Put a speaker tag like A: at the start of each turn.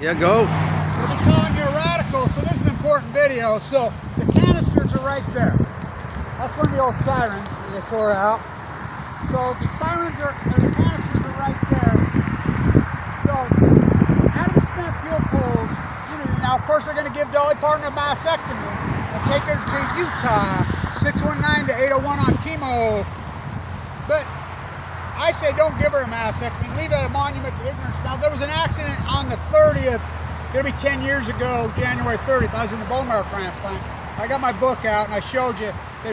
A: Yeah, go.
B: They'll be calling you a radical, so this is an important video. So the canisters are right there. That's one of the old sirens that they tore out. So the sirens are, the canisters are right there. So Adam Smith fuel pools, now of course they're going to give Dolly Parton a mastectomy and take her to Utah, 619 to 801 on chemo. But I say don't give her a mastectomy, leave it at a monument to ignorance. Now there was an accident on the 30th, it'll be 10 years ago, January 30th. I was in the bone marrow transplant. I got my book out and I showed you